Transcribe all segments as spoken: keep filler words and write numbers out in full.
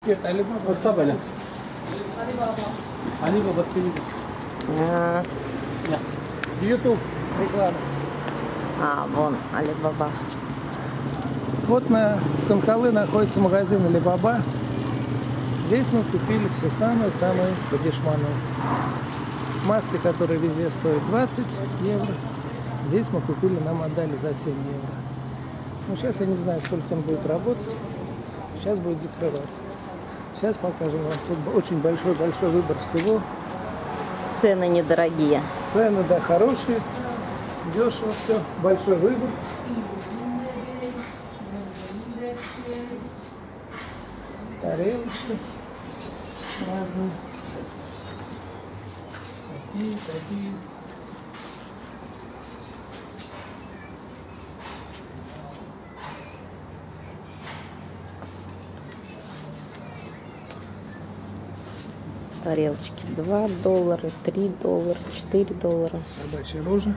Это Алибаба. Вот табаля. Алибаба цивили. А, YouTube. Реклама. а, вон Алибаба. Вот на Канкалы находится магазин Алибаба. Здесь мы купили все самое-самое по дешману. Маски, которые везде стоят двадцать евро. Здесь мы купили, нам отдали за семь евро. Ну, сейчас я не знаю, сколько он будет работать. Сейчас будет закрываться. Сейчас покажем вам. Тут очень большой-большой выбор всего. Цены недорогие. Цены, да, хорошие. Дешево все. Большой выбор. Тарелочки разные. Такие, такие. Тарелочки два доллара, три доллара, четыре доллара. Собачья рожа.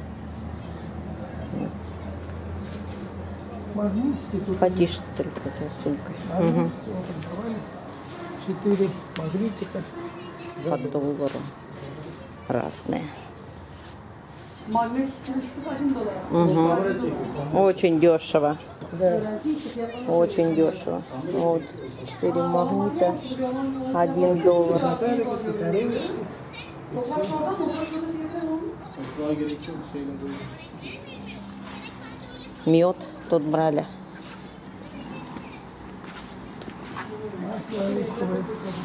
Магнитики тут. Потише только такая сумка. А, Угу. вот давали. Четыре магнитика. По доллару. Разные. Magnet четыре штуки, один доллар. Угу. Очень дешево. Да. Очень дешево. Вот. Четыре магнита. Один доллар. Тарелочки, тарелочки. Toprak şurada mı? Toprak şurada seyirten olmuş. Мед тут брали. Масло оливковое.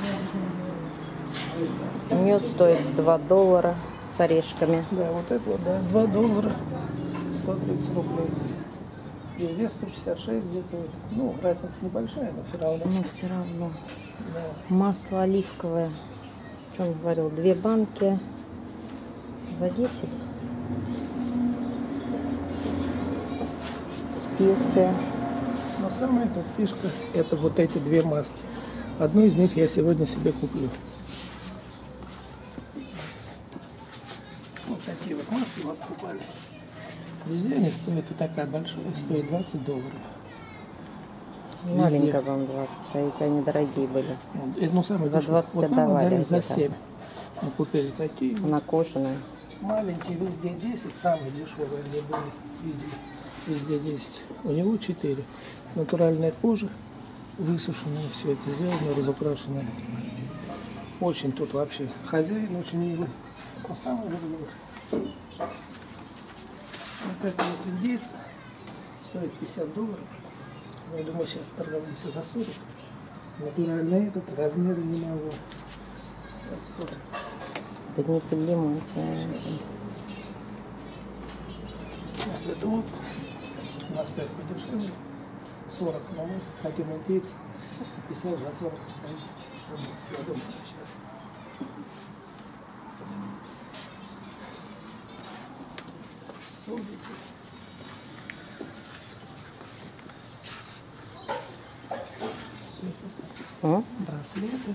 Мед стоит два доллара с орешками. Да, вот это вот, да, два доллара. сто тридцать рублей. Везде сто пятьдесят шесть где-то. Вот. Ну, разница небольшая, но все равно. Но все равно. Да. Масло оливковое. Что он говорил? Две банки за десять. Специя. Но самая тут фишка — это вот эти две маски. Одну из них я сегодня себе куплю. Вот такие вот маски мы покупали. Везде они стоят, и такая большая, стоит двадцать долларов. Маленькая вам двадцать, а эти они дорогие были. Это, ну, самое За дешевое. двадцать вот нам отдавали отдали за где-то. семь. Мы купили такие. Она кожаная. Маленькие, везде десять, самые дешевые они были, видели, везде десять. У него четыре. Натуральная кожа, высушенная, все это сделано, разукрашенное. Очень тут вообще хозяин очень милый. Но самый дорогой. Вот это вот индейцы стоит пятьдесят долларов. Я думаю, сейчас торговаемся за сорок. Натуральный этот, размеры не могу. Вот тут. Да не поднимайте. Вот это вот у нас стоит подешевле. сорок, но мы хотим индейцы за пятьдесят, за сорок. Я думаю, сейчас. А? Браслеты,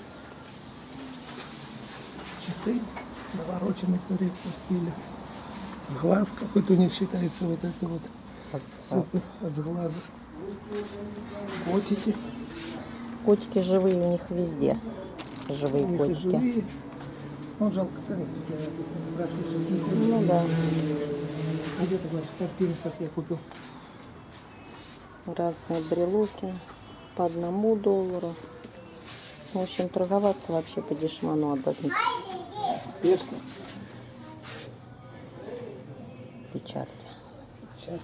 часы, навороченные в турецком стиле. Глаз какой-то у них считается вот это вот. От Супер, от глаза. Котики. Котики живые у них везде. Живые У них и котики. живые. Ну, жалко цены. Тут я написано, спрашиваю, сейчас не помню. Ну да. А где-то ваши картины, как я купил. Разные брелоки. По одному доллару. В общем, торговаться вообще по дешману отдадут. Перстни. Печатки. Сейчас.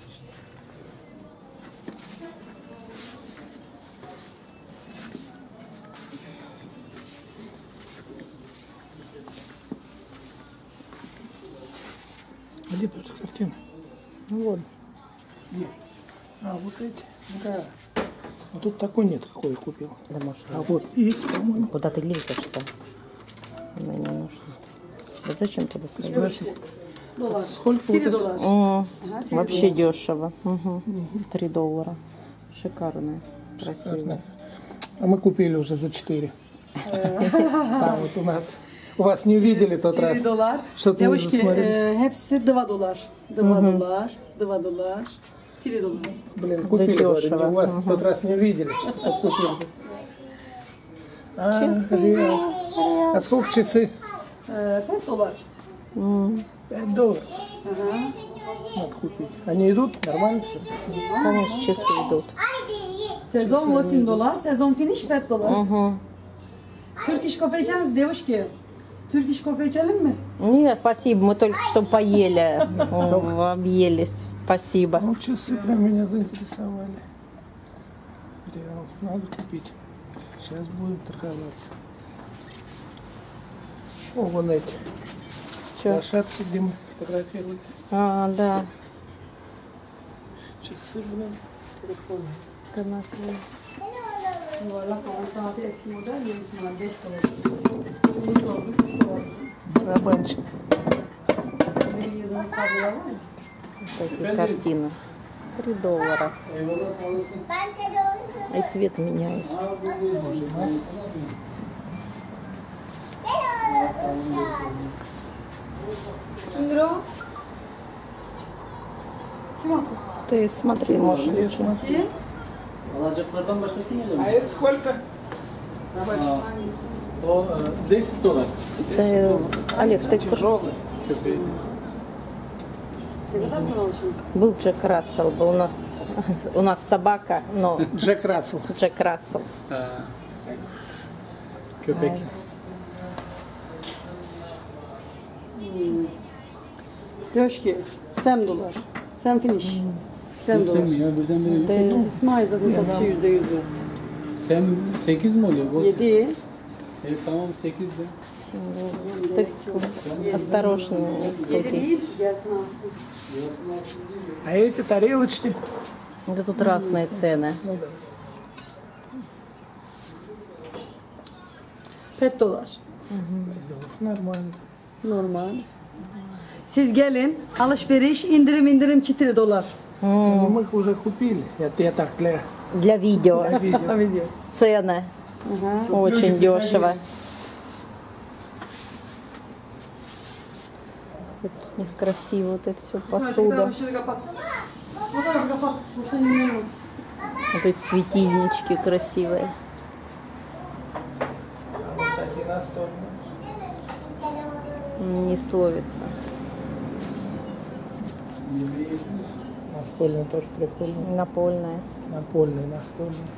Где тут картины? Ну вот. Где? А, вот эти. Да. А тут такой нет, какой я купил. Да, может, А вот есть, по-моему. куда ты лезешь-то? Она не нужна. Да зачем ты достаешь? Спроси. Dolar. Сколько вот четыре это? доллара. О, Ага, три вообще доллара. дешево. Угу. Три доллара. Шикарная. Красивая. А мы купили уже за четыре. Там вот у нас. У вас не увидели тот раз. четыре доллара. Что ты уже Девушки, смотрели? э, hepsi два доллара. два доллара. два доллара. четыре доллара. Блин, купили, говорю, дешево. у вас в тот раз не увидели. как купили. А, Часы. реал. Реал. А сколько часы? Ee, pet dolar. М, пять долларов. Aha. Надо купить. Они идут? Нормально все? Конечно, часы идут. Sezon восемь dolar. Sezon finish pet dolar. Угу. Türk iş kafe içer misin девушки? Türk iş kafe içelim mi? Нет, спасибо, мы только что поели, м, объелись. Спасибо. Ну, часы прям меня заинтересовали. Реал. Надо купить. Сейчас будем торговаться. О, вон эти. Чё? Лошадки, где мы фотографировались. А, да. Часы, блин. Прикольно. Конакри. Yuvarlak olan saati eski model, yenisi var. beş dolar. Bunu sorduk, üç dolar. Барабанчик. Benim yıldığım tablolar var ya. Вот такие картины. Три доллара. И цвет меняет. Kim o? Kim o? Ты смотри, можешь Я лучше. смотрю. Kim? Alacaklardan başlatayım mı? А это сколько? O e, десять dolar. Ты, Олег, ты Тяжелый. Köpeği. Ne kadar para alışıyorsun? был Джек Рассел, был у нас, у нас собака, но Джек Рассел. Джек Рассел. Ha. Köpek. Yoşki. Sem dolar. Sem finish. Sem Sem dolar. ya birdenbire yüksek. İsmail zaten satışı yüzde yüzü. Sem sekiz mi oluyor? Boz. Yedi. E, tamam sekiz de. Ты осторожно не Yedi крутись. değil. Gelsin alsın. А эти тарелочки? Да тут разные цены. Pet dolar. Нормально. Normal. Siz gelin. Alışveriş. indirim indirim çitiri dolar. Ну, мы их уже купили. Это я так для Для видео. видео. Video. Цены Aha. очень дешево. Тут у них красиво, вот это все посуда. Şunu kapat. Bu tarafı kapat. Boşuna yürüyoruz. Вот эти светильнички красивые. Вот такие настольные. Не словится. Настольные тоже прикольные. Напольная. Напольные настольные.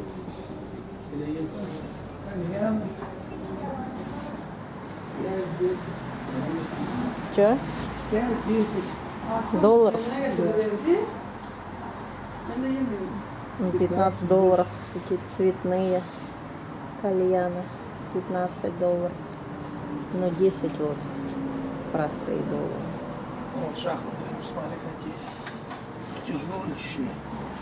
Кальяны. пять десять. Че? пять десять. Доллар? Ne getirdi? Ben de yemiyorum. Ну, пятнадцать долларов. Какие-то цветные кальяны. пятнадцать долларов. Но десять вот простые доллары. Вот шахматы, смотри, какие тяжелые.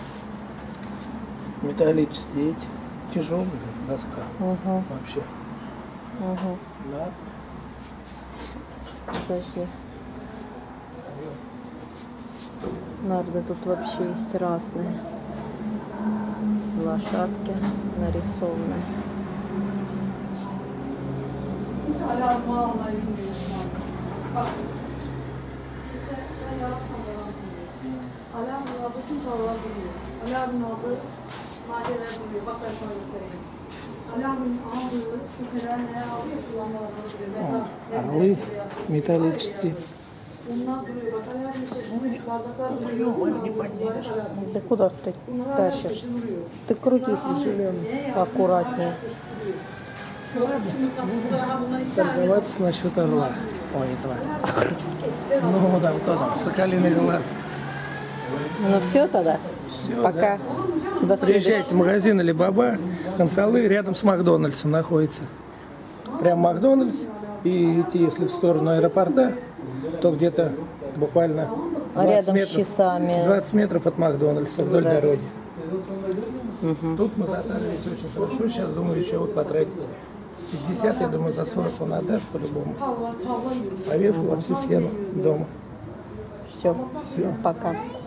Металлические эти. Тяжелые доска. Угу, Вообще. угу. Да. Подожди. Нарды тут вообще есть разные. Лошадки нарисованные. Hiç alarmı almayı bilmiyorum. Bak. Sen yapsan yalansın diye. Alarmın aldığı tüm tavırlar biliyor. Alarmın aldığı maddeler biliyor. Bak ben sana göstereyim. Alarmın aldığı şu fener ne alıyor şu lambaları biliyor. Ben О, орлы металлические. Bunlar duruyor. Bak alarmın içerisinde bardaklar duruyor. Bunlar alarm. Да куда ты тащишь? Ты крутись аккуратнее. Şu, şu mıknatısları ha bundan iki tane. Торговаться насчет орла. Ой, этого. Ну да, кто там? Соколиный глаз. Ну все тогда? Все, Пока. До да. следующего. Приезжайте в магазин Алибаба. Ханкалы рядом с Макдональдсом находится. Прям Макдональдс. И идти, если в сторону аэропорта, то где-то буквально двадцать Рядом с метров, часами. двадцать метров от Макдональдса вдоль Да. дороги. Тут мы затарились очень хорошо. Сейчас, думаю, еще вот потратить пятьдесят, я думаю, за сорок он отдаст по-любому. Tavla, tavla yiyor. Повешу во всю стену дома. Все. Все. Пока.